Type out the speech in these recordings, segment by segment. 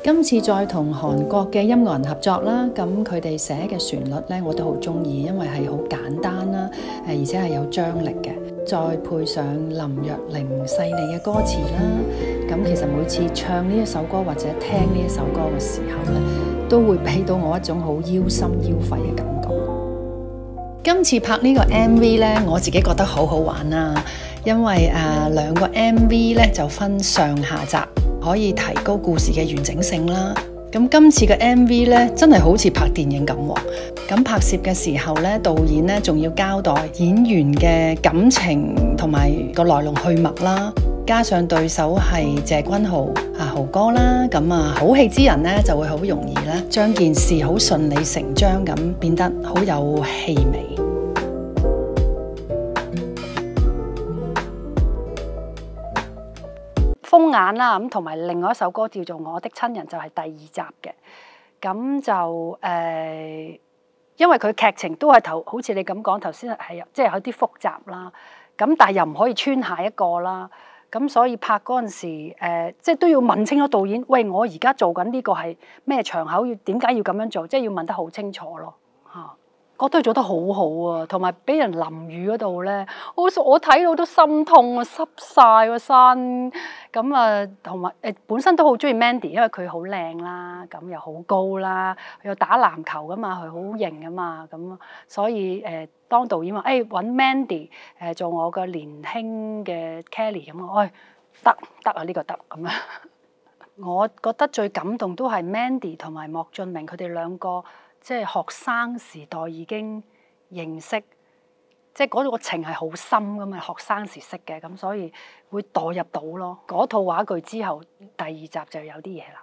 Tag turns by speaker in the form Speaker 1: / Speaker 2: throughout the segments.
Speaker 1: 今次再同韓國嘅音樂人合作啦，咁佢哋寫嘅旋律咧我都好中意，因為係好簡單啦，而且係有張力嘅，再配上林若寧細膩嘅歌詞啦，咁其實每次唱呢一首歌或者聽呢一首歌嘅時候咧，都會俾到我一種好腰心腰肺嘅感覺。今次拍呢個 MV 咧，我自己覺得好好玩啦，因為兩個 MV 咧就分上下集，可以提高故事嘅完整性啦。咁今次嘅 MV 咧，真係好似拍電影咁喎。咁拍攝嘅時候咧，導演咧仲要交代演員嘅感情同埋個來龍去脈啦。加上對手係謝君豪豪哥啦，咁好戲之人咧就會好容易咧將件事好順理成章咁變得好有氣味。
Speaker 2: 風眼啦，咁同埋另外一首歌叫做《我的親人》，就係第二集嘅。咁就因為佢劇情都係好似你咁講頭先係即係有啲複雜啦。咁但係又唔可以穿下一個啦。咁所以拍嗰陣時，即係都要問清楚導演，喂，我而家做緊呢個係咩場口，點解要咁樣做？即係要問得好清楚咯。嚇，覺得佢做得好好啊，同埋俾人淋雨嗰度咧，我睇到都心痛啊，濕晒個身。咁同埋本身都好中意 Mandy， 因為佢好靚啦，咁又好高啦，又打籃球噶嘛，佢好型噶嘛，咁所以當導演話揾 Mandy 做我個年輕嘅 Kelly 咁啊，得啊，呢個得咁啊。我覺得最感動都係 Mandy 同埋莫俊明佢哋兩個，即係學生時代已經認識。即係嗰個情係好深噶嘛，學生時識嘅，咁所以會墮入到咯。嗰套話劇之後，第二集就有啲嘢啦。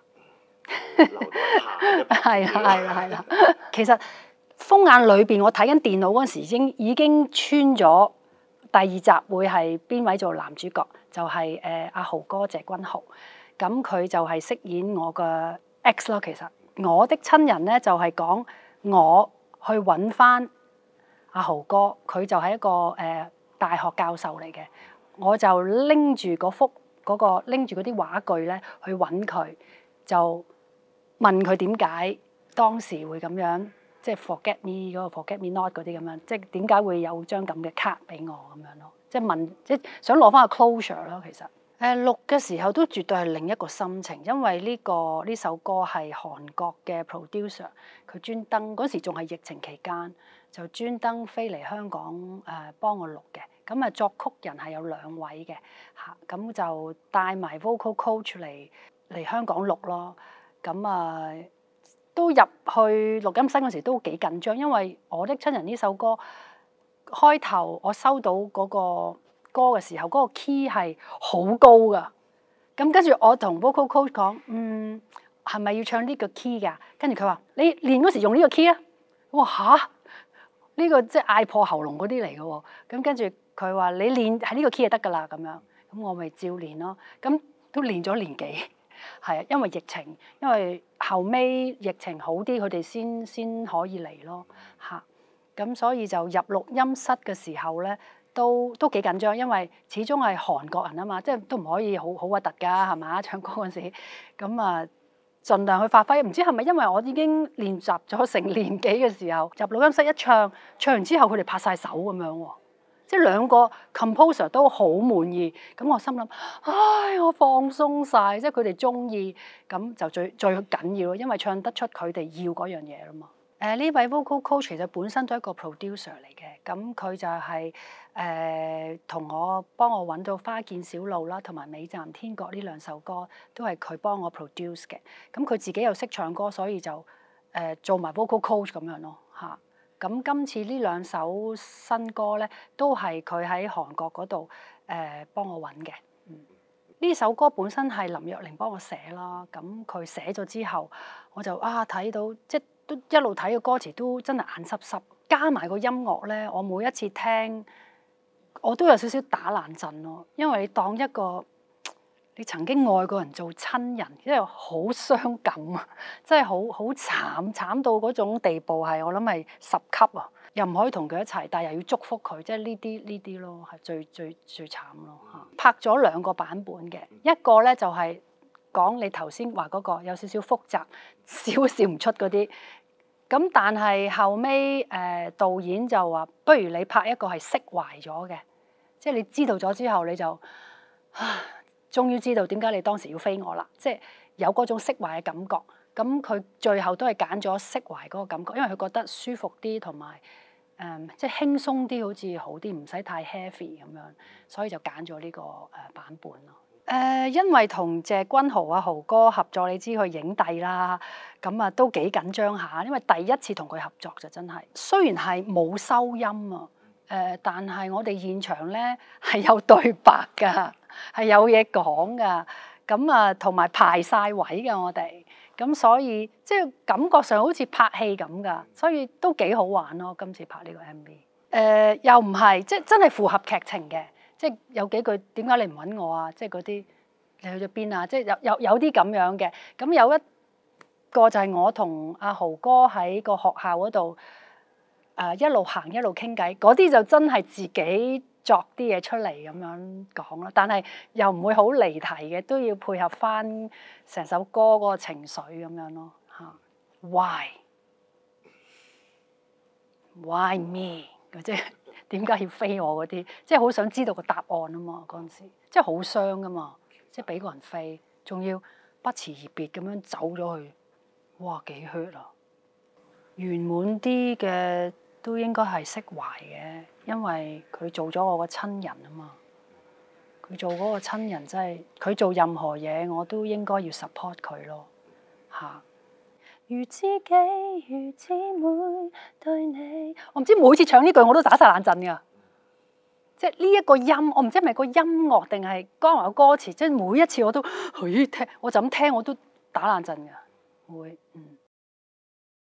Speaker 2: 係啦。其實《風眼》裏邊，我睇緊電腦嗰陣時，已經穿咗第二集會係邊位做男主角，就係阿豪哥謝君豪。咁佢就係飾演我嘅 X 咯。其實我的親人咧就係講我去揾翻阿豪哥，佢就係一個大學教授嚟嘅，我就拎住拎住嗰啲話句咧去揾佢，就問佢點解當時會咁樣，即係 forget me 嗰個 forget me not 嗰啲咁樣，即係點解會有張咁嘅卡俾我咁樣咯，即係問，即係想攞翻個 closure 咯。其實錄嘅時候都絕對係另一個心情，因為呢首歌係韓國嘅 producer， 佢專登嗰時仲係疫情期間。就專登飛嚟香港幫我錄嘅，咁作曲人係有2位嘅嚇，咁就帶埋 vocal coach 嚟香港錄咯，咁都入去錄音室嗰時都幾緊張，因為我的親人呢首歌開頭我收到嗰個歌嘅時候，嗰個 key 係好高噶，咁跟住我同 vocal coach 講，係咪要唱呢個 key 㗎？跟住佢話你練嗰時用呢個 key 啊，我話嚇。呢個即係嗌破喉嚨嗰啲嚟嘅喎，咁跟住佢話你練喺呢個 key 就得㗎啦，咁樣，咁我咪照練咯，咁都練咗年幾，係啊，因為疫情，因為後尾疫情好啲，佢哋先可以嚟咯，嚇，咁所以就入錄音室嘅時候咧，都幾緊張，因為始終係韓國人啊嘛，即係都唔可以好核突㗎，係嘛？唱歌嗰陣時，咁盡量去發揮，唔知係咪因為我已經練習咗成年幾嘅時候，入錄音室一唱完之後，佢哋拍晒手咁樣喎，即係兩個 composer 都好滿意，咁我心諗，唉，我放鬆晒，即係佢哋中意，咁就最緊要咯，因為唱得出佢哋要嗰樣嘢啦嘛。呢位 vocal coach 其實本身都係一個 producer 嚟嘅，咁佢就係幫我揾到《花見小路》啦，同埋《美站天國》呢2首歌都係佢幫我 produce 嘅。咁佢自己又識唱歌，所以就做埋 vocal coach 咁樣咯嚇。咁今次呢2首新歌咧，都係佢喺韓國嗰度幫我揾嘅。呢首歌本身係林若寧幫我寫啦，咁佢寫咗之後，我就睇到即都一路睇個歌詞都真係眼濕濕，加埋個音樂咧，我每一次聽我都有少少打冷震咯，因為你當一個你曾經愛過人做親人，因為好傷感啊，真係好慘到嗰種地步係我諗係10級啊，又唔可以同佢一齊，但係又要祝福佢，即係呢啲咯，係最慘咯嚇。拍咗2個版本嘅，一個咧就係講你頭先話嗰個有少少複雜，笑唔出嗰啲。咁但係後尾導演就話，不如你拍一個係釋懷咗嘅，即係你知道咗之後你就終於知道點解你當時要飛我啦，即係有嗰種釋懷嘅感覺。咁佢最後都係揀咗釋懷嗰個感覺，因為佢覺得舒服啲同埋即係輕鬆啲，好似好啲，唔使太 heavy 咁樣，所以就揀咗呢個版本咯。因為同謝君豪啊豪哥合作，你知佢影帝啦，咁啊都幾緊張下，因為第一次同佢合作就真係，雖然係冇收音啊，但係我哋現場咧係有對白㗎，係有嘢講㗎，咁啊同埋排晒位㗎我哋，咁所以即係感覺上好似拍戲咁㗎，所以都幾好玩咯。今次拍呢個 MV，又唔係即係真係符合劇情嘅。即係有幾句點解你唔揾我啊？即係嗰啲你去咗邊啊？即係有啲咁樣嘅。咁有一個就係我同阿豪哥喺個學校嗰度一路行一路傾偈，嗰啲就真係自己作啲嘢出嚟咁樣講咯。但係又唔會好離題嘅，都要配合翻成首歌嗰個情緒咁樣咯嚇。Why me？ 即係。點解要飛我嗰啲？即係好想知道個答案啊嘛！嗰陣時，即係好傷噶嘛！即係俾個人飛，仲要不辭而別咁樣走咗去，哇幾 hurt 啊！圓滿啲嘅都應該係釋懷嘅，因為佢做咗我個親人啊嘛。佢做嗰個親人真係，佢做任何嘢我都應該要 support 佢咯，嚇。如知己如姊妹對你，我唔知每次唱呢句我都打晒冷震㗎。即係呢一個音，我唔知係咪個音樂定係剛才嘅歌詞，即係每一次我都聽，我就咁聽我都打冷震㗎，會